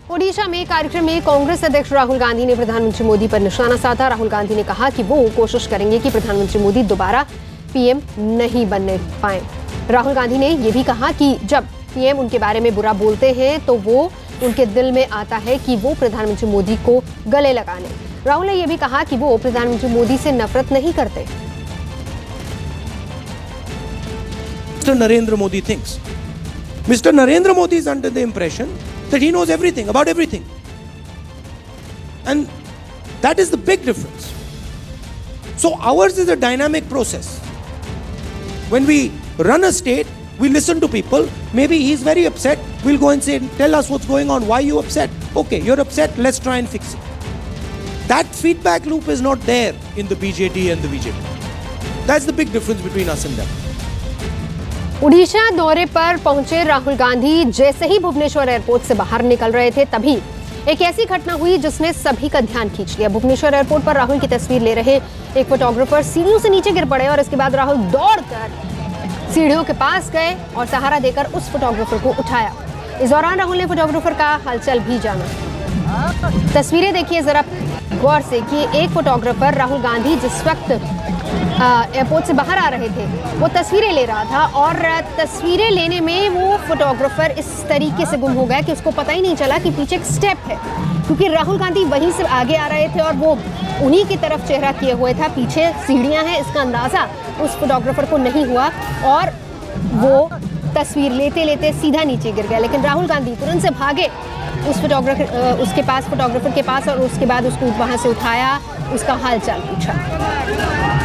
ओडिशा में कार्यक्रम में कांग्रेस अध्यक्ष राहुल गांधी ने प्रधानमंत्री मोदी पर निशाना साधा। राहुल गांधी ने कहा कि वो कोशिश करेंगे कि प्रधानमंत्री मोदी दोबारा पीएम नहीं बनने पाए। राहुल गांधी ने यह भी कहा कि जब पीएम उनके बारे में बुरा बोलते हैं तो वो उनके दिल में आता है कि वो प्रधानमंत्री मोदी को गले लगाने। राहुल ने यह भी कहा कि वो प्रधानमंत्री मोदी से नफरत नहीं करते। Mr. Narendra Modi thinks. Mr. Narendra Modi is under the impression that he knows everything about everything. And that is the big difference. So ours is a dynamic process. When we run a state, we listen to people. Maybe he's very upset. We'll go and say, tell us what's going on. Why are you upset? Okay, you're upset. Let's try and fix it. That feedback loop is not there in the BJD and the BJP. That's the big difference between us and them. Odisha दौरे पर पहुंचे राहुल गांधी जैसे ही Bhubaneswar airport से बाहर निकल रहे थे तभी एक ऐसी घटना हुई जिसने सभी का ध्यान खींच लिया। भुवनेश्वर एयरपोर्ट पर राहुल की तस्वीर ले रहे एक फोटोग्राफर सीढ़ियों से नीचे गिर पड़े और इसके बाद राहुल दौड़कर सीढ़ियों के पास गए और सहारा देकर उस फोटोग्राफर को उठाया। इस दौरान राहुल ने फोटोग्राफर का हालचाल भी जाना। तस्वीरें देखिए जरा गौर से कि एक फोटोग्राफर राहुल गांधी जिस वक्त एयरपोर्ट से बाहर आ रहे थे वो तस्वीरें ले रहा था और तस्वीरें लेने में वो फोटोग्राफर इस तरीके से गुम हो गया कि उसको पता ही नहीं चला कि पीछे एक स्टेप है, क्योंकि राहुल गांधी वहीं से आगे आ रहे थे और वो उन्हीं की तरफ चेहरा किए हुए था। पीछे सीढ़ियां हैं, इसका अंदाजा उस फोटोग्राफर को नहीं हुआ और वो तस्वीर लेते लेते सीधा नीचे गिर गया। लेकिन राहुल गांधी तुरंत से भागे उस फोटोग्राफर के पास और उसके बाद उसको वहां से उठाया, उसका हालचाल पूछा।